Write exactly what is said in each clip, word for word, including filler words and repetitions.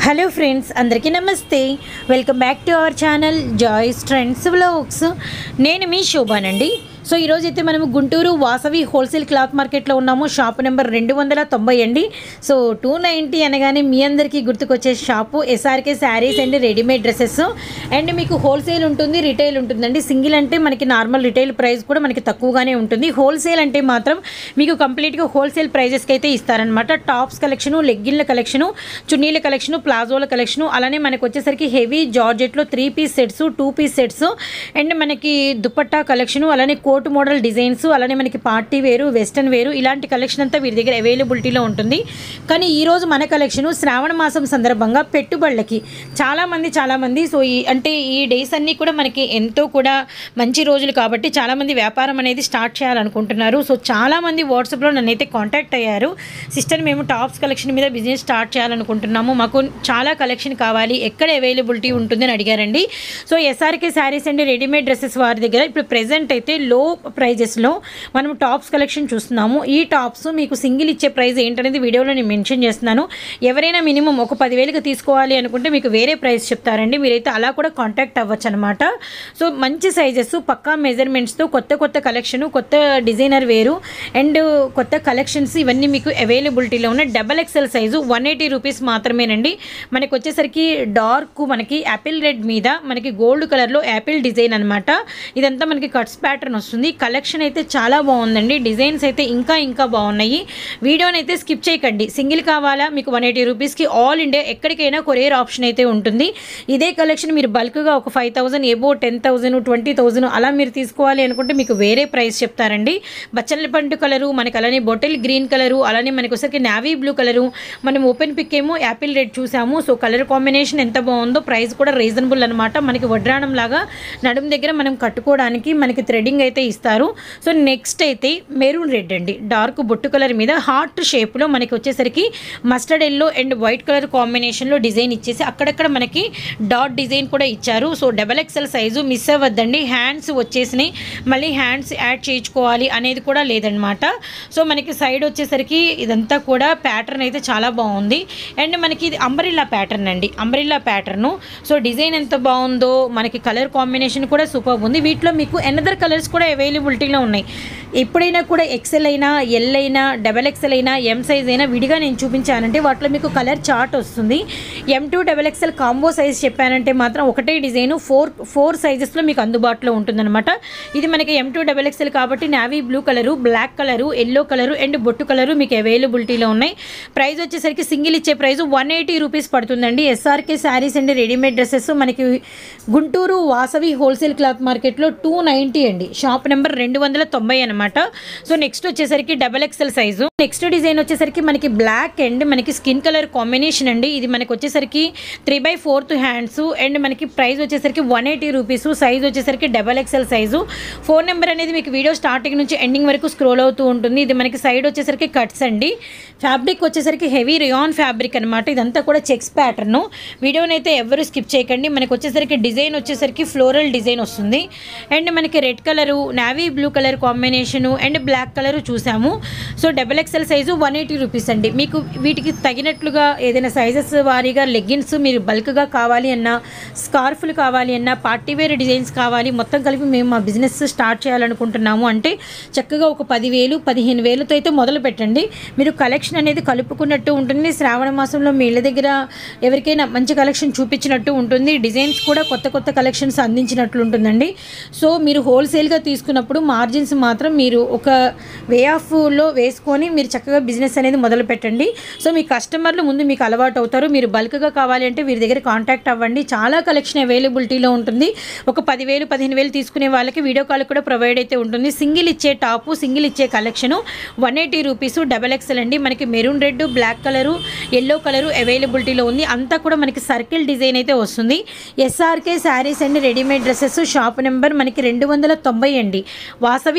Hello friends, అందరికీ నమస్తే. Welcome back to our channel Joy's trends vlogs. నేను మీ శోభానండి. సో ఈరోజు అయితే మనము గుంటూరు వాసవి హోల్సేల్ క్లాత్ మార్కెట్లో ఉన్నాము. షాప్ నెంబర్ రెండు వందల తొంభై అండి. సో టూ నైంటీ అనగానే మీ అందరికీ గుర్తుకొచ్చే shop SRK sarees and readymade dresses. And మీకు హోల్సేల్ ఉంటుంది, రిటైల్ ఉంటుందండి. సింగిల్ అంటే మనకి నార్మల్ రిటైల్ ప్రైస్ కూడా మనకి తక్కువగానే ఉంటుంది. హోల్సేల్ అంటే మాత్రం మీకు కంప్లీట్గా హోల్సేల్ ప్రైజెస్కి అయితే ఇస్తారనమాట. టాప్స్ కలెక్షను, లెగ్గిన్ల కలెక్షను, చున్నీల కలెక్షను, ప్లాజోల కలెక్షను, అలానే మనకు వచ్చేసరికి హెవీ జార్జెట్లో three piece sets, two piece sets, and మనకి దుపట్టా కలెక్షను, అలానే కోట్ మోడల్ డిజైన్స్, అలానే మనకి పార్టీ వేరు, వెస్టర్న్ వేరు, ఇలాంటి కలెక్షన్ అంతా వీరి దగ్గర అవైలబిలిటీలో ఉంటుంది. కానీ ఈరోజు మన కలెక్షను శ్రావణ మాసం సందర్భంగా పెట్టుబడులకి చాలామంది చాలామంది సో ఈ అంటే ఈ డేస్ అన్నీ కూడా మనకి ఎంతో కూడా మంచి రోజులు కాబట్టి చాలామంది వ్యాపారం అనేది స్టార్ట్ చేయాలనుకుంటున్నారు. సో చాలామంది వాట్సాప్లో నన్నైతే కాంటాక్ట్ అయ్యారు. సిస్టర్, మేము టాప్స్ కలెక్షన్ మీద బిజినెస్ స్టార్ట్ చేయాలనుకుంటున్నాము, మాకు చాలా కలెక్షన్ కావాలి, ఎక్కడ అవైలబిలిటీ ఉంటుందని అడిగారండి. So SRK sarees and readymade dresses వారి దగ్గర ఇప్పుడు ప్రెజెంట్ అయితే లో ప్రైజెస్లో మనం టాప్స్ కలెక్షన్ చూస్తున్నాము. ఈ టాప్స్ మీకు సింగిల్ ఇచ్చే ప్రైస్ ఏంటనేది వీడియోలో నేను మెన్షన్ చేస్తున్నాను. ఎవరైనా మినిమం ఒక పదివేలకు తీసుకోవాలి అనుకుంటే మీకు వేరే ప్రైస్ చెప్తారండి. మీరైతే అలా కూడా కాంటాక్ట్ అవ్వచ్చు అనమాట. సో మంచి సైజెస్, పక్కా మెజర్మెంట్స్తో కొత్త కొత్త కలెక్షను, కొత్త డిజైనర్ వేరు అండ్ కొత్త కలెక్షన్స్ ఇవన్నీ మీకు అవైలబిలిటీలో ఉన్నాయి. Double XL size one eighty rupees మాత్రమేనండి. మనకి వచ్చేసరికి డార్క్ మనకి యాపిల్ రెడ్ మీద మనకి గోల్డ్ కలర్లో యాపిల్ డిజైన్ అనమాట. ఇదంతా మనకి కట్స్ ప్యాటర్న్ వస్తుంది. కలెక్షన్ అయితే చాలా బాగుందండి. డిజైన్స్ అయితే ఇంకా ఇంకా బాగున్నాయి. వీడియోని అయితే స్కిప్ చేయకండి. సింగిల్ కావాలా మీకు వన్ ఎయిటీ రూపీస్కి ఆల్ ఇండియా ఎక్కడికైనా కొరియర్ ఆప్షన్ అయితే ఉంటుంది. ఇదే కలెక్షన్ మీరు బల్క్గా ఒక five thousand above ten thousand twenty thousand అలా మీరు తీసుకోవాలి అనుకుంటే మీకు వేరే ప్రైస్ చెప్తారండి. బచ్చల పండు కలరు, మనకి అలానే బొటల్ గ్రీన్ కలరు, అలానే మనకి ఒకసారికి నావీ బ్లూ కలరు, మనం ఓపెన్ పిక్ ఏమో యాపిల్ రెడ్ చూసాము. సో కలర్ కాంబినేషన్ ఎంత బాగుందో, ప్రైస్ కూడా రీజనబుల్ అనమాట. మనకి వడ్రాణం లాగా నడుము దగ్గర మనం కట్టుకోవడానికి మనకి థ్రెడింగ్ అయితే ఇస్తారు. సో నెక్స్ట్ అయితే మెరూన్ రెడ్ అండి, డార్క్ బొట్టు కలర్ మీద హార్ట్ షేప్లో మనకి వచ్చేసరికి mustard yellow and white colour కాంబినేషన్లో డిజైన్ ఇచ్చేసి అక్కడక్కడ మనకి డాట్ డిజైన్ కూడా ఇచ్చారు. So double XL size miss అవ్వద్దండి. హ్యాండ్స్ వచ్చేసినాయి, మళ్ళీ హ్యాండ్స్ యాడ్ చేయించుకోవాలి అనేది కూడా లేదనమాట. సో మనకి సైడ్ వచ్చేసరికి ఇదంతా కూడా ప్యాటర్న్ అయితే చాలా బాగుంది. అండ్ మనకి ఇది అంబ్రిల్లా ప్యాటర్న్ అండి, అంబ్రిల్లా ప్యాటర్ను. సో డిజైన్ ఎంత బాగుందో, మనకి కలర్ కాంబినేషన్ కూడా సూపర్ ఉంది. వీటిలో మీకు ఎనదర్ కలర్స్ కూడా అవైలబిలిటీలో ఉన్నాయి. ఎప్పుడైనా కూడా ఎక్సెల్ అయినా, ఎల్ అయినా, డబల్ ఎక్సెల్ అయినా, ఎం సైజ్ అయినా విడిగా నేను చూపించానంటే వాటిలో మీకు కలర్ చార్ట్ వస్తుంది. M to double XL combo size చెప్పానంటే మాత్రం ఒకటే డిజైను ఫోర్ ఫోర్ సైజెస్లో మీకు అందుబాటులో ఉంటుందన్నమాట. ఇది మనకి ఎం టూ డబల్ ఎక్సెల్ కాబట్టి navy blue colour, black colour, yellow colour and బొట్టు కలరు మీకు అవైలబిలిటీలో ఉన్నాయి. ప్రైస్ వచ్చేసరికి సింగిల్ ఇచ్చే ప్రైస్ వన్ ఎయిటీ రూపీస్ పడుతుందండి. SRK sarees and readymade dresses మనకి గుంటూరు వాసవి హోల్సేల్ క్లాత్ మార్కెట్లో టూ నైంటీ అండి. షాప్ నెంబర్ రెండు వందల తొంభై అనమాట. సో నెక్స్ట్ వచ్చేసరికి double XL size. Next design వచ్చేసరికి మనకి బ్లాక్ అండ్ మనకి స్కిన్ కలర్ కాంబినేషన్ అండి. ఇది మనకి వచ్చేసరికి three by fourth hands and మనకి ప్రైస్ వచ్చేసరికి వన్ ఎయిటీ రూపీస్. సైజ్ వచ్చేసరికి double XL size. Phone number అనేది మీకు వీడియో స్టార్టింగ్ నుంచి ఎండింగ్ వరకు స్క్రోల్ అవుతూ ఉంటుంది. ఇది మనకి సైడ్ వచ్చేసరికి కట్స్ అండి. ఫ్యాబ్రిక్ వచ్చేసరికి హెవీ రియాన్ ఫ్యాబ్రిక్ అనమాట. ఇదంతా కూడా చెక్స్ ప్యాటర్ను. వీడియోని అయితే ఎవరు స్కిప్ చేయకండి. మనకి వచ్చేసరికి డిజైన్ వచ్చేసరికి ఫ్లోరల్ డిజైన్ వస్తుంది. అండ్ మనకి red colour, navy blue colour combination and black colour చూసాము. So double XL size one eighty rupees అండి. మీకు వీటికి తగినట్లుగా ఏదైనా సైజెస్ వారీగా లెగ్గిన్స్ మీరు బల్క్గా కావాలి అన్నా, స్కార్ఫ్లు కావాలి అన్నా, పార్టీవేర్ డిజైన్స్ కావాలి, మొత్తం కలిపి మేము మా బిజినెస్ స్టార్ట్ చేయాలనుకుంటున్నాము అంటే చక్కగా ఒక పదివేలు పదిహేను వేలతో అయితే మొదలు పెట్టండి. మీరు కలెక్షన్ అనేది కలుపుకున్నట్టు ఉంటుంది. శ్రావణ మాసంలో మీ ఇళ్ళ దగ్గర ఎవరికైనా మంచి కలెక్షన్ చూపించినట్టు ఉంటుంది. డిజైన్స్ కూడా కొత్త కొత్త కలెక్షన్స్ అందించినట్లు ఉంటుందండి. సో మీరు హోల్సేల్గా తీసుకున్నప్పుడు మార్జిన్స్ మాత్రం మీరు ఒక వే ఆఫ్లో వేసుకొని మీరు చక్కగా బిజినెస్ అనేది మొదలు పెట్టండి. సో మీ కస్టమర్లు ముందు మీకు అలవాటు అవుతారు. మీరు బల్క్గా కావాలి అంటే వీరి దగ్గర కాంటాక్ట్ అవ్వండి. చాలా కలెక్షన్ అవైలబిలిటీలో ఉంటుంది. ఒక పదివేలు పదిహేను వేలు తీసుకునే వాళ్ళకి వీడియో కాల్ కూడా ప్రొవైడ్ అయితే ఉంటుంది. సింగిల్ ఇచ్చే టాపు, సింగిల్ ఇచ్చే collection one eighty rupees double XL అండి. మనకి maroon red, black colour, yellow colour అవైలబిలిటీలో ఉంది. అంతా కూడా మనకి సర్కిల్ డిజైన్ అయితే వస్తుంది. SRK sarees and readymade dresses shop number మనకి రెండు వందల తొంభై అండి. వాసవి హోల్సేల్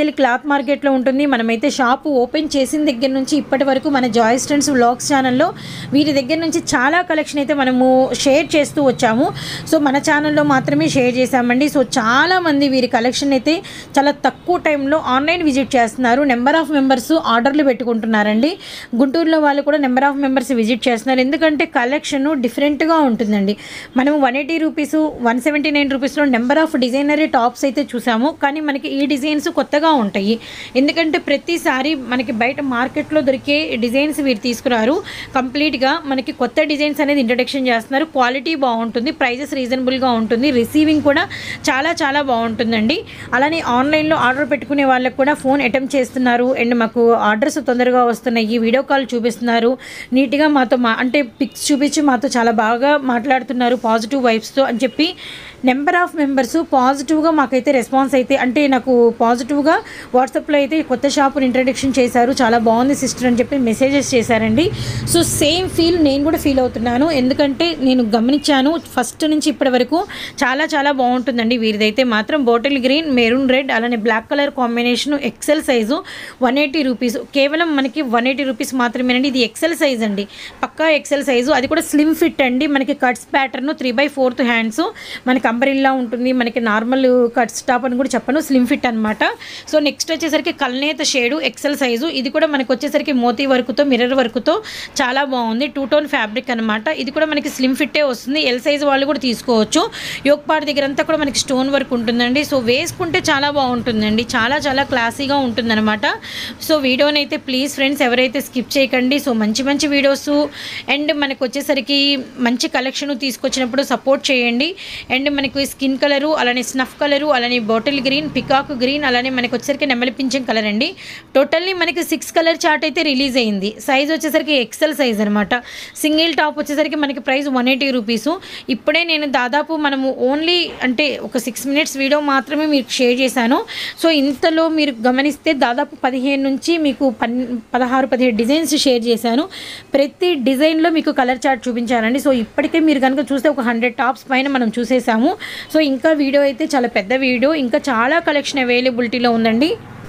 హోల్సేల్ క్లాత్ మార్కెట్లో ఉంటుంది. మనమైతే షాపు ఓపెన్ చేసిన దగ్గర నుంచి ఇప్పటి వరకు మన జాయ్స్ ట్రెండ్స్ వ్లాగ్స్ ఛానల్లో వీరి దగ్గర నుంచి చాలా కలెక్షన్ అయితే మనము షేర్ చేస్తూ వచ్చాము. సో మన ఛానల్లో మాత్రమే షేర్ చేశామండి. సో చాలామంది వీరి కలెక్షన్ అయితే చాలా తక్కువ టైంలో ఆన్లైన్ విజిట్ చేస్తున్నారు. నెంబర్ ఆఫ్ మెంబర్స్ ఆర్డర్లు పెట్టుకుంటున్నారండి. గుంటూరులో వాళ్ళు కూడా నెంబర్ ఆఫ్ మెంబర్స్ విజిట్ చేస్తున్నారు. ఎందుకంటే కలెక్షన్ డిఫరెంట్గా ఉంటుందండి. మనం one eighty rupees one seventy nine రూపీస్లో నెంబర్ ఆఫ్ డిజైనరీ టాప్స్ అయితే చూసాము. కానీ మనకి ఈ డిజైన్స్ కొత్తగా ఉంటాయి. ఎందుకంటే ప్రతిసారి మనకి బయట మార్కెట్లో దొరికే డిజైన్స్ వీరు తీసుకున్నారు. కంప్లీట్గా మనకి కొత్త డిజైన్స్ అనేది ఇంట్రడక్షన్ చేస్తున్నారు. క్వాలిటీ బాగుంటుంది, ప్రైజెస్ రీజనబుల్గా ఉంటుంది, రిసీవింగ్ కూడా చాలా చాలా బాగుంటుందండి. అలానే ఆన్లైన్లో ఆర్డర్ పెట్టుకునే వాళ్ళకి కూడా ఫోన్ అటెంప్ట్ చేస్తున్నారు. అండ్ మాకు ఆర్డర్స్ తొందరగా వస్తున్నాయి, వీడియో కాల్ చూపిస్తున్నారు, నీట్గా మాతో మా అంటే పిక్స్ చూపించి మాతో చాలా బాగా మాట్లాడుతున్నారు పాజిటివ్ వైబ్స్తో అని చెప్పి నెంబర్ ఆఫ్ మెంబర్స్ పాజిటివ్గా మాకైతే రెస్పాన్స్ అయితే అంటే నాకు పాజిటివ్గా వాట్సాప్లో అయితే కొత్త షాపుని ఇంట్రడక్షన్ చేశారు, చాలా బాగుంది సిస్టర్ అని చెప్పి మెసేజెస్ చేశారండి. సో సేమ్ ఫీల్ నేను కూడా ఫీల్ అవుతున్నాను. ఎందుకంటే నేను గమనించాను ఫస్ట్ నుంచి ఇప్పటి వరకు చాలా చాలా బాగుంటుందండి. వీరిదైతే మాత్రం బాటిల్ గ్రీన్, మెరూన్ రెడ్, అలానే black colour combination, XL size, one eighty rupees కేవలం మనకి వన్ ఎయిటీ రూపీస్ మాత్రమేనండి. ఇది ఎక్సెల్ సైజ్ అండి, పక్కా ఎక్సెల్ సైజు, అది కూడా స్లిమ్ ఫిట్ అండి. మనకి cuts pattern three by fourth hands, మనకి అంబ్రెల్లా ఉంటుంది, మనకి నార్మల్ కట్స్ టాప్ అని కూడా చెప్పను, స్లిమ్ ఫిట్ అనమాట. సో నెక్స్ట్ వచ్చేసరికి కల్నేత షేడు, ఎక్సెల్ సైజు, ఇది కూడా మనకి వచ్చేసరికి మోతీ వర్క్తో మిర్రర్ వర్క్తో చాలా బాగుంది. టూ టోన్ ఫ్యాబ్రిక్ అనమాట. ఇది కూడా మనకి స్లిమ్ ఫిట్టే వస్తుంది. ఎల్ సైజు వాళ్ళు కూడా తీసుకోవచ్చు. యోక్ పార్ట్ దగ్గర అంతా కూడా మనకి స్టోన్ వర్క్ ఉంటుందండి. సో వేసుకుంటే చాలా బాగుంటుందండి, చాలా చాలా క్లాసీగా ఉంటుందన్నమాట. సో వీడియోని అయితే ప్లీజ్ ఫ్రెండ్స్ ఎవరైతే స్కిప్ చేయకండి. సో మంచి మంచి వీడియోస్ అండ్ మనకు వచ్చేసరికి మంచి కలెక్షన్ తీసుకొచ్చినప్పుడు సపోర్ట్ చేయండి. అండ్ మనకి స్కిన్ కలరు, అలానే స్నఫ్ కలరు, అలానే బాటిల్ గ్రీన్, పికాక్ గ్రీన్, అలానే మనకి వచ్చేసరికి నెమలి పింఛం కలర్ అండి. టోటల్లీ మనకి సిక్స్ కలర్ చార్ట్ అయితే రిలీజ్ అయింది. సైజ్ వచ్చేసరికి ఎక్సెల్ సైజ్ అనమాట. సింగిల్ టాప్ వచ్చేసరికి మనకి ప్రైస్ వన్ ఎయిటీ రూపీస్. ఇప్పుడే నేను దాదాపు మనము ఓన్లీ అంటే ఒక సిక్స్ మినిట్స్ వీడియో మాత్రమే మీకు షేర్ చేశాను. సో ఇంతలో మీరు గమనిస్తే దాదాపు పదిహేను నుంచి మీకు పన్ పదహారు పదిహేడు డిజైన్స్ షేర్ చేశాను. ప్రతి డిజైన్లో మీకు కలర్ చార్ట్ చూపించానండి. సో ఇప్పటికే మీరు కనుక చూస్తే ఒక హండ్రెడ్ టాప్స్ పైన మనం చూసేసాము. సో ఇంకా వీడియో అయితే చాలా పెద్ద వీడియో, ఇంకా చాలా కలెక్షన్ అవైలబిలిటీలో ఉందండి.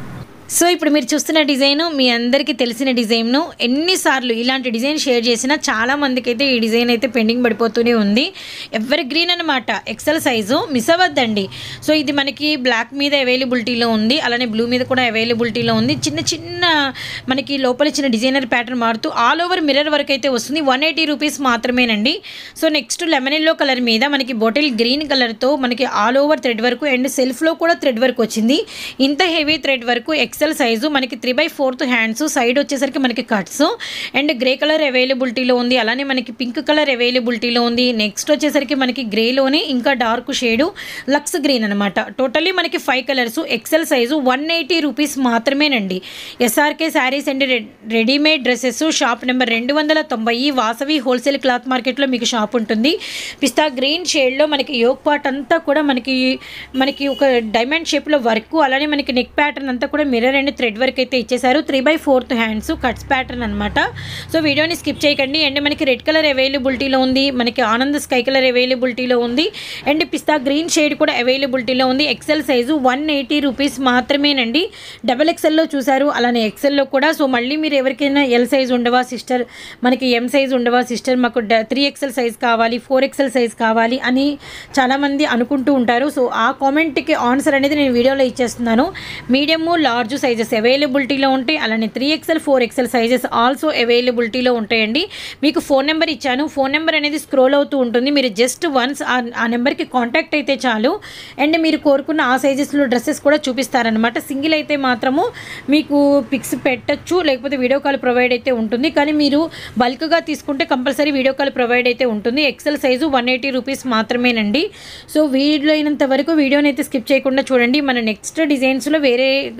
సో ఇప్పుడు మీరు చూస్తున్న డిజైను మీ అందరికీ తెలిసిన డిజైన్ను ఎన్నిసార్లు ఇలాంటి డిజైన్ షేర్ చేసినా చాలా మందికి అయితే ఈ డిజైన్ అయితే పెండింగ్ పడిపోతూనే ఉంది. ఎవరి గ్రీన్ అనమాట, ఎక్సెల్ సైజు, మిస్ అవ్వద్దండి. సో ఇది మనకి బ్లాక్ మీద అవైలబిలిటీలో ఉంది, అలానే బ్లూ మీద కూడా అవైలబిలిటీలో ఉంది. చిన్న చిన్న మనకి లోపల చిన్న డిజైనర్ ప్యాటర్న్ మారుతూ ఆల్ ఓవర్ మిర్రర్ వర్క్ అయితే వస్తుంది. వన్ ఎయిటీ రూపీస్ మాత్రమేనండి. So next lemon yellow colour మీద మనకి బాటిల్ గ్రీన్ కలర్తో మనకి all over thread work and సెల్ఫ్లో కూడా థ్రెడ్ వర్క్ వచ్చింది. ఇంత heavy thread work, XL size, మనకి three by fourth hands, side వచ్చేసరికి మనకి కట్స్ అండ్ గ్రే కలర్ అవైలబిలిటీలో ఉంది. అలానే మనకి పింక్ కలర్ అవైలబిలిటీలో ఉంది. నెక్స్ట్ వచ్చేసరికి మనకి గ్రేలోనే ఇంకా డార్క్ షేడు లక్స్ గ్రీన్ అనమాట. టోటల్లీ మనకి five colours, XL size, one eighty rupees మాత్రమేనండి. SRK sarees and readymade dresses shop number రెండు వందల తొంభై వాసవి హోల్సేల్ క్లాత్ మార్కెట్లో మీకు షాప్ ఉంటుంది. పిస్తా గ్రీన్ షేడ్లో మనకి యోక్ పార్ట్ అంతా కూడా మనకి మనకి ఒక డైమండ్ షేప్లో వర్క్, అలానే మనకి నెక్ ప్యాటర్న్ అంతా కూడా మిర్రర్ అండ్ థ్రెడ్ వర్క్ అయితే ఇచ్చేసారు. Three by fourth hands, cuts pattern అనమాట. సో వీడియోని స్కిప్ చేయకండి. అండ్ మనకి రెడ్ కలర్ అవైలబిలిటీలో ఉంది, మనకి ఆనంద్ స్కై కలర్ అవైలబిలిటీలో ఉంది, అండ్ పిస్తా గ్రీన్ షేడ్ కూడా అవైలబిలిటీలో ఉంది. XL size one eighty rupees మాత్రమేనండి. డబల్ ఎక్సెల్లో చూసారు, అలానే ఎక్సెల్లో కూడా. సో మళ్ళీ మీరు ఎవరికైనా ఎల్ సైజ్ ఉండవా సిస్టర్, మనకి ఎం సైజ్ ఉండవా సిస్టర్, మాకు త్రీ ఎక్సెల్ సైజ్ కావాలి, ఫోర్ ఎక్సెల్ సైజ్ కావాలి అని చాలామంది అనుకుంటూ ఉంటారు. సో ఆ కామెంట్కి ఆన్సర్ అనేది నేను వీడియోలో ఇచ్చేస్తున్నాను. మీడియము, లార్జ్ సైజెస్ అవైలబిలిటీలో ఉంటాయి, అలానే three XL four XL sizes also అవైలబిలిటీలో ఉంటాయండి. మీకు ఫోన్ నెంబర్ ఇచ్చాను, ఫోన్ నెంబర్ అనేది స్క్రోల్ అవుతూ ఉంటుంది. మీరు జస్ట్ వన్స్ ఆ నెంబర్కి కాంటాక్ట్ అయితే చాలు. అండ్ మీరు కోరుకున్న ఆ సైజెస్లో డ్రెస్సెస్ కూడా చూపిస్తారనమాట. సింగిల్ అయితే మాత్రము మీకు పిక్స్ పెట్టచ్చు, లేకపోతే వీడియో కాల్ ప్రొవైడ్ అయితే ఉంటుంది. కానీ మీరు బల్క్గా తీసుకుంటే కంపల్సరీ వీడియో కాల్ ప్రొవైడ్ అయితే ఉంటుంది. XL size one eighty rupees మాత్రమేనండి. సో వీడియో అయినంత వరకు వీడియోని అయితే స్కిప్ చేయకుండా చూడండి. మన నెక్స్ట్ డిజైన్స్లో వేరే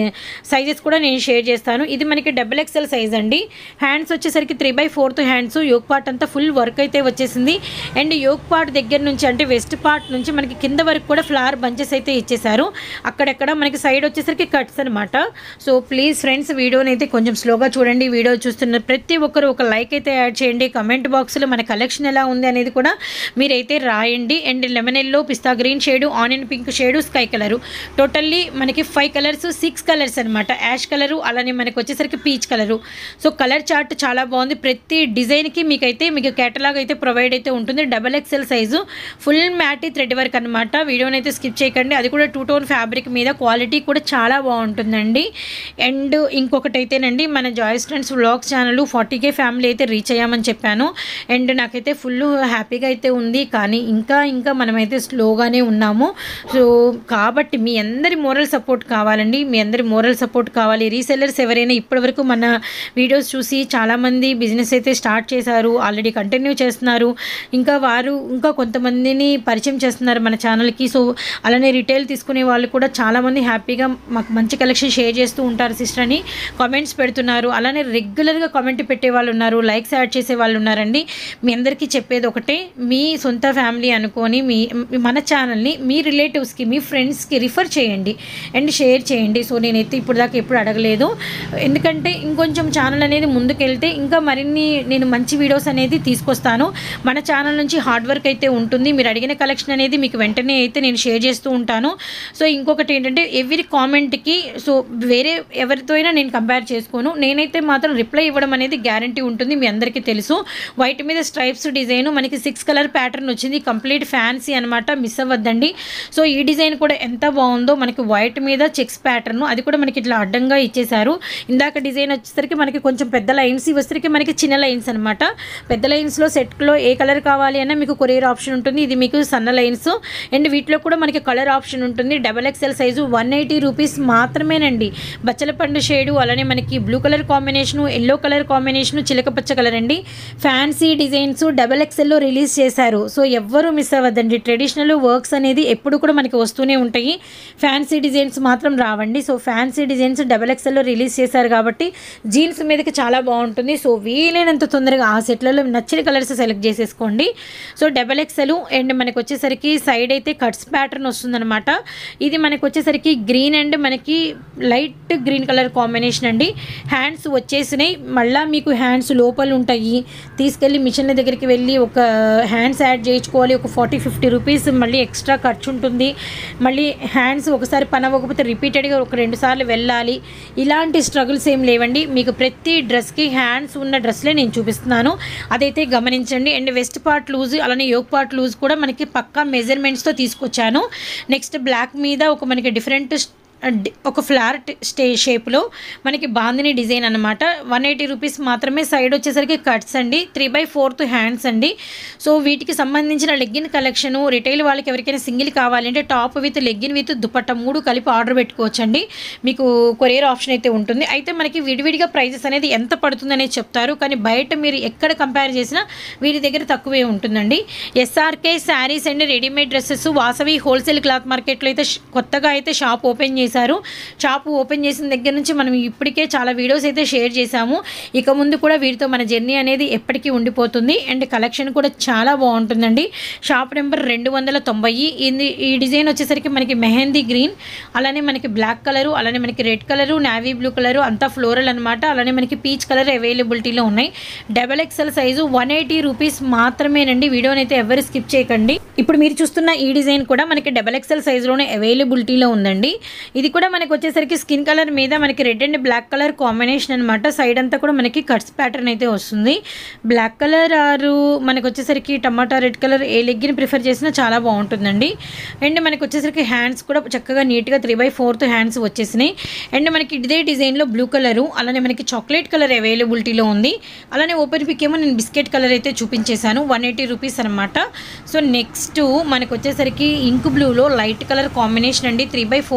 సైజెస్ కూడా నేను షేర్ చేస్తాను. ఇది మనకి డబుల్ ఎక్స్ఎల్ సైజ్ అండి. హ్యాండ్స్ వచ్చేసరికి three by fourth hands, yoke part అంతా ఫుల్ వర్క్ అయితే వచ్చేసింది. అండ్ యోక్ పార్ట్ దగ్గర నుంచి అంటే వెస్ట్ పార్ట్ నుంచి మనకి కింద వరకు కూడా ఫ్లవర్ బంచెస్ అయితే ఇచ్చేసారు. అక్కడెక్కడ మనకి సైడ్ వచ్చేసరికి కట్స్ అనమాట. సో ప్లీజ్ ఫ్రెండ్స్ వీడియోని అయితే కొంచెం స్లోగా చూడండి. వీడియో చూస్తున్న ప్రతి ఒక్కరు ఒక లైక్ అయితే యాడ్ చేయండి. కమెంట్ బాక్స్లో మన కలెక్షన్ ఎలా ఉంది అనేది కూడా మీరైతే రాయండి. అండ్ లెమన్ ఎల్లో, పిస్తా green shade, onion pink shade, sky colour, totally మనకి ఫైవ్ కలర్స్ సిక్స్ కలర్స్ అనమాట. యాష్ కలరు, అలానే మనకి వచ్చేసరికి peach colour. So colour chart చాలా బాగుంది. ప్రతి డిజైన్కి మీకైతే మీకు కేటలాగ్ అయితే ప్రొవైడ్ అయితే ఉంటుంది. Double XL size, full matty thread work అనమాట. వీడియోని అయితే స్కిప్ చేయకండి. అది కూడా టూ టోన్ ఫ్యాబ్రిక్ మీద, క్వాలిటీ కూడా చాలా బాగుంటుందండి. అండ్ ఇంకొకటి అయితేనండి, మన Joy's friends vlogs channel forty K family అయితే రీచ్ అయ్యామని చెప్పాను. అండ్ నాకైతే ఫుల్ హ్యాపీగా అయితే ఉంది. కానీ ఇంకా ఇంకా మనమైతే స్లోగానే ఉన్నాము. సో కాబట్టి మీ అందరి మోరల్ సపోర్ట్ కావాలండి. మీ అందరి మోరల్ సపోర్ట్ కావాలి. రీసెల్లర్స్ ఎవరైనా ఇప్పటివరకు మన వీడియోస్ చూసి చాలామంది బిజినెస్ అయితే స్టార్ట్ చేశారు, ఆల్రెడీ కంటిన్యూ చేస్తున్నారు. ఇంకా వారు ఇంకా కొంతమందిని పరిచయం చేస్తున్నారు మన ఛానల్కి. సో అలానే రిటైల్ తీసుకునే వాళ్ళు కూడా చాలామంది హ్యాపీగా మాకు మంచి కలెక్షన్ షేర్ చేస్తూ ఉంటారు సిస్టర్ అని కామెంట్స్ పెడుతున్నారు. అలానే రెగ్యులర్గా కామెంట్ పెట్టే వాళ్ళు ఉన్నారు, లైక్స్ యాడ్ చేసే వాళ్ళు ఉన్నారండి. మీ అందరికీ చెప్పేది ఒకటే, మీ సొంత ఫ్యామిలీ అనుకొని మీ మన ఛానల్ని మీ రిలేటివ్స్కి, మీ ఫ్రెండ్స్కి రిఫర్ చేయండి అండ్ షేర్ చేయండి. సో నేనైతే ఇప్పుడు దాకా ఎప్పుడు అడగలేదు. ఎందుకంటే ఇంకొంచెం ఛానల్ అనేది ముందుకెళ్తే ఇంకా మరిన్ని నేను మంచి వీడియోస్ అనేది తీసుకొస్తాను. మన ఛానల్ నుంచి హార్డ్ వర్క్ అయితే ఉంటుంది. మీరు అడిగిన కలెక్షన్ అనేది మీకు వెంటనే అయితే నేను షేర్ చేస్తూ ఉంటాను. సో ఇంకొకటి ఏంటంటే ఎవరి కామెంట్కి సో వేరే ఎవరితో అయినా నేను కంపేర్ చేసుకోను. నేనైతే మాత్రం రిప్లై ఇవ్వడం అనేది గ్యారంటీ ఉంటుంది. మీ అందరికీ తెలుసు. వైట్ మీద స్ట్రైప్స్ డిజైన్ మనకి సిక్స్ కలర్ ప్యాటర్న్ వచ్చింది. కంప్లీట్ ఫ్యాన్సీ అనమాట, మిస్ అవ్వద్దండి. సో ఈ డిజైన్ కూడా ఎంత బాగుందో, మనకి వైట్ మీద చెక్స్ ప్యాటర్న్, అది కూడా మనకి ఇట్లా అడ్డంగా ఇచ్చేసారు. ఇందాక డిజైన్ వచ్చేసరికి మనకి కొంచెం పెద్ద లైన్స్, వచ్చేసరికి మనకి చిన్న లైన్స్ అనమాట. పెద్ద లైన్స్లో సెట్లో ఏ కలర్ కావాలి అన్నా మీకు కొరియర్ ఆప్షన్ ఉంటుంది. ఇది మీకు సన్న లైన్స్. అండ్ వీటిలో కూడా మనకి కలర్ ఆప్షన్ ఉంటుంది. Double XL size one eighty rupees మాత్రమేనండి. బచ్చల పండు షేడు, అలానే మనకి blue colour combination, yellow colour combination, చిలకపచ్చ కలర్ అండి. ఫ్యాన్సీ డిజైన్స్ డబల్ ఎక్స్ఎల్లో రిలీజ్ చేశారు. సో ఎవ్వరూ మిస్ అవ్వద్దండి. ట్రెడిషనల్ వర్క్స్ అనేది ఎప్పుడు కూడా మనకి వస్తూనే ఉంటాయి. ఫ్యాన్సీ డిజైన్స్ మాత్రం రావండి. సో ఫ్యాన్సీ డిజైన్స్ డబల్ ఎక్స్ఎల్లో రిలీజ్ చేశారు కాబట్టి జీన్స్ మీదకి చాలా బాగుంటుంది. సో వీలైనంత తొందరగా ఆ సెట్లలో నచ్చిన కలర్స్ సెలెక్ట్ చేసేసుకోండి. సో డబల్ ఎక్స్ఎల్ అండ్ మనకి వచ్చేసరికి సైడ్ అయితే కట్స్ ప్యాటర్న్ వస్తుందన్నమాట. ఇది మనకి వచ్చేసరికి గ్రీన్ అండ్ మనకి లైట్ గ్రీన్ కలర్ కాంబినేషన్ అండి. హ్యాండ్స్ వచ్చేసినాయి. మళ్ళీ మీకు హ్యాండ్స్ లోపల ఉంటాయి. తీసుకెళ్ళి మిషన్ల దగ్గరికి వెళ్ళి ఒక హ్యాండ్స్ యాడ్ చేయించుకోవాలి. ఒక ఫార్టీ ఫిఫ్టీ రూపీస్ మళ్ళీ ఎక్స్ట్రా ఖర్చు ఉంటుంది. మళ్ళీ హ్యాండ్స్ ఒకసారి పని అవ్వకపోతే రిపీటెడ్గా ఒక రెండు సార్లు వెళ్ళాలి. ఇలాంటి స్ట్రగుల్స్ ఏం లేవండి. మీకు ప్రతి డ్రెస్కి హ్యాండ్స్ ఉన్న డ్రెస్లే నేను చూపిస్తున్నాను, అదైతే గమనించండి. అండ్ వెస్ట్ పార్ట్ లూజ్, అలానే యోక్ పార్ట్ లూజ్ కూడా మనకి పక్కా మెజర్మెంట్స్తో తీసుకొచ్చాను. నెక్స్ట్ బ్లాక్ మీద ఒక మనకి డిఫరెంట్ ఒక ఫ్లవర్ స్టే షేప్లో మనకి బాందిని డిజైన్ అనమాట. వన్ ఎయిటీ రూపీస్ మాత్రమే. సైడ్ వచ్చేసరికి కట్స్ అండి. త్రీ బై ఫోర్త్ హ్యాండ్స్ అండి. సో వీటికి సంబంధించిన లెగ్గిన్ కలెక్షను రిటైల్ వాళ్ళకి ఎవరికైనా సింగిల్ కావాలంటే top with legging with dupatta మూడు కలిపి ఆర్డర్ పెట్టుకోవచ్చండి. మీకు కొరియర్ ఆప్షన్ అయితే ఉంటుంది. అయితే మనకి విడివిడిగా ప్రైజెస్ అనేది ఎంత పడుతుంది అనేది చెప్తారు. కానీ బయట మీరు ఎక్కడ కంపేర్ చేసినా వీరి దగ్గర తక్కువే ఉంటుందండి. SRK sarees and readymade dresses Vasavi wholesale cloth మార్కెట్లో అయితే కొత్తగా అయితే షాప్ ఓపెన్ చేసి చేశారు. షాప్ ఓపెన్ చేసిన దగ్గర నుంచి మనం ఇప్పటికే చాలా వీడియోస్ అయితే షేర్ చేశాము. ఇక ముందు కూడా వీరితో మన జర్నీ అనేది ఎప్పటికీ ఉండిపోతుంది. అండ్ కలెక్షన్ కూడా చాలా బాగుంటుందండి. షాప్ నెంబర్ రెండు వందల తొంభై. ఈ డిజైన్ వచ్చేసరికి మనకి మెహందీ గ్రీన్, అలానే మనకి బ్లాక్ కలరు, అలానే మనకి red colour, navy blue colour, అంతా ఫ్లోరల్ అనమాట. అలానే మనకి పీచ్ కలర్ అవైలబిలిటీలో ఉన్నాయి. Double XL size one eighty rupees మాత్రమేనండి. వీడియోని అయితే ఎవరు స్కిప్ చేయకండి. ఇప్పుడు మీరు చూస్తున్న ఈ డిజైన్ కూడా మనకి డబల్ ఎక్స్ఎల్ సైజులోనే అవైలబిలిటీలో ఉందండి. ఇది కూడా మనకి వచ్చేసరికి స్కిన్ కలర్ మీద మనకి red and black colour combination అనమాట. సైడ్ అంతా కూడా మనకి కట్స్ ప్యాటర్న్ అయితే వస్తుంది. బ్లాక్ కలర్ ఆరు మనకి వచ్చేసరికి టమాటా రెడ్ కలర్ ఏ లెగ్గిని ప్రిఫర్ చేసినా చాలా బాగుంటుందండి. అండ్ మనకి వచ్చేసరికి హ్యాండ్స్ కూడా చక్కగా నీట్గా త్రీ బై ఫోర్త్ హ్యాండ్స్ వచ్చేసినాయి. అండ్ మనకి ఇదే డిజైన్లో బ్లూ కలరు, అలానే మనకి చాక్లెట్ కలర్ అవైలబిలిటీలో ఉంది. అలానే ఓపెన్ పిక్ ఏమో నేను బిస్కెట్ కలర్ అయితే చూపించేశాను. వన్ ఎయిటీ రూపీస్ అనమాట. సో నెక్స్ట్ మనకు వచ్చేసరికి ఇంక్ బ్లూలో లైట్ కలర్ కాంబినేషన్ అండి. Three by fourth hand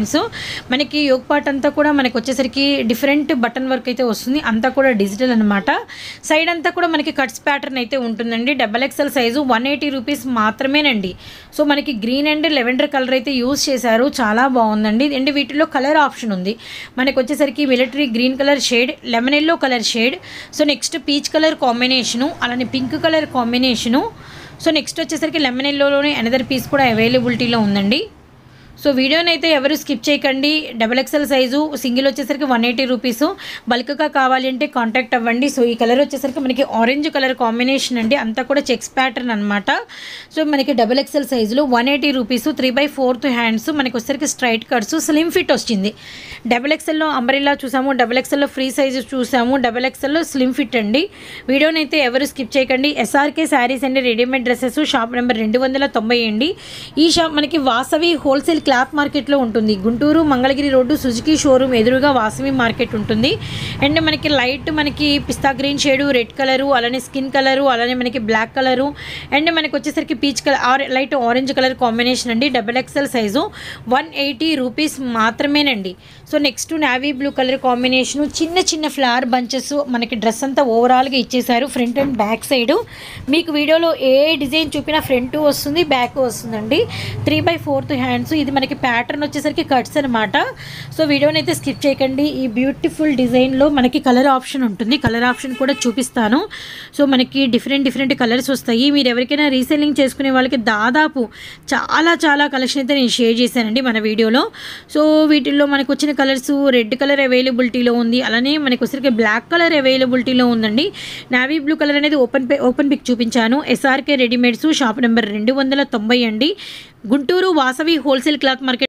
hands. మనకి యోక్ పార్ట్ అంతా కూడా మనకి వచ్చేసరికి డిఫరెంట్ బటన్ వర్క్ అయితే వస్తుంది, అంతా కూడా డిజిటల్ అనమాట. సైడ్ అంతా కూడా మనకి కట్స్ ప్యాటర్న్ అయితే ఉంటుందండి. Double XL size one eighty rupees మాత్రమేనండి. సో మనకి గ్రీన్ అండ్ లెవెండర్ కలర్ అయితే యూజ్ చేశారు, చాలా బాగుందండి. అండ్ వీటిలో కలర్ ఆప్షన్ ఉంది మనకి వచ్చేసరికి military green colour shade, lemon yellow colour shade, so next peach colour combination, అలానే pink colour combination. So next వచ్చేసరికి లెమన్ ఎల్లోలోనే అనదర్ పీస్ కూడా అవైలబిలిటీలో ఉందండి. సో వీడియోని అయితే ఎవరు స్కిప్ చేయకండి. డబల్ ఎక్స్ఎల్ సైజు సింగిల్ వచ్చేసరికి వన్ ఎయిటీ రూపీస్, బల్క్గా కావాలి అంటే కాంటాక్ట్ అవ్వండి. సో ఈ కలర్ వచ్చేసరికి మనకి ఆరెంజ్ కలర్ కాంబినేషన్ అండి, అంతా కూడా చెక్స్ ప్యాటర్న్ అనమాట. సో మనకి డబల్ ఎక్స్ఎల్ సైజులో one eighty rupees, three by fourth hands, మనకి వచ్చేసరికి స్ట్రైట్ కట్స్, స్లిమ్ ఫిట్ వచ్చింది. డబల్ ఎక్స్ఎల్లో అంబ్రెల్లా చూసాము, డబల్ ఎక్స్ఎల్లో ఫ్రీ సైజు చూసాము, డబల్ ఎక్స్ఎల్లో స్లిమ్ ఫిట్ అండి. వీడియోని అయితే ఎవరు స్కిప్ చేయకండి. ఎస్ఆర్కే శారీస్ అండి, రెడీమేడ్ డ్రెస్సెస్, షాప్ నెంబర్ రెండు వందల తొంభై అండి. ఈ షాప్ మనకి వాసవి హోల్సేల్ క్లాత్ మార్కెట్లో ఉంటుంది. Guntur Mangalagiri road Suzuki showroom ఎదురుగా వాసవి మార్కెట్ ఉంటుంది. అండ్ మనకి లైట్ మనకి pista green shade, red colour, అలానే స్కిన్ కలరు, అలానే మనకి బ్లాక్ కలరు, అండ్ మనకి వచ్చేసరికి peach colour, light orange colour combination అండి. Double XL size one eighty rupees మాత్రమేనండి. So next navy blue colour combination, చిన్న చిన్న ఫ్లవర్ బంచెస్ మనకి డ్రెస్ అంతా ఓవరాల్గా ఇచ్చేసారు ఫ్రంట్ అండ్ బ్యాక్ సైడు. మీకు వీడియోలో ఏ డిజైన్ చూపినా ఫ్రంట్ వస్తుంది, బ్యాక్ వస్తుందండి. త్రీ బై ఫోర్త్ హ్యాండ్స్, ఇది మనకి ప్యాటర్న్ వచ్చేసరికి కట్స్ అనమాట. సో వీడియోని అయితే స్కిప్ చేయకండి. ఈ బ్యూటిఫుల్ డిజైన్లో మనకి కలర్ ఆప్షన్ ఉంటుంది, కలర్ ఆప్షన్ కూడా చూపిస్తాను. సో మనకి డిఫరెంట్ డిఫరెంట్ కలర్స్ వస్తాయి. మీరు ఎవరికైనా రీసెల్లింగ్ చేసుకునే వాళ్ళకి దాదాపు చాలా చాలా కలెక్షన్ అయితే నేను షేర్ చేశానండి మన వీడియోలో. సో వీటిల్లో మనకు వచ్చిన కలర్స్ రెడ్ కలర్ అవైలబిలిటీలో ఉంది, అలానే మనకి వచ్చేసరికి బ్లాక్ కలర్ అవైలబిలిటీలో ఉందండి. నావీ బ్లూ కలర్ అనేది ఓపెన్ ఓపెన్ పిక్ చూపించాను. ఎస్ఆర్కే రెడీమేడ్స్, షాప్ నెంబర్ రెండు వందల తొంభై అండి. Guntur Vasavi wholesale cloth market.